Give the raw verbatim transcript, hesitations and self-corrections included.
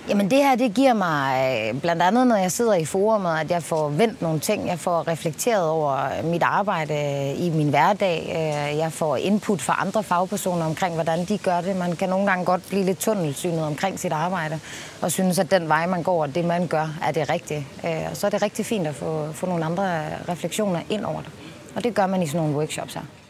Jamen det her, det giver mig blandt andet, når jeg sidder i forumet, at jeg får vendt nogle ting. Jeg får reflekteret over mit arbejde i min hverdag. Jeg får input fra andre fagpersoner omkring, hvordan de gør det. Man kan nogle gange godt blive lidt tunnelsynet omkring sit arbejde, og synes, at den vej, man går, og det man gør, er det rigtige. Og så er det rigtig fint at få, få nogle andre refleksioner ind over det. Og det gør man i sådan nogle workshops her.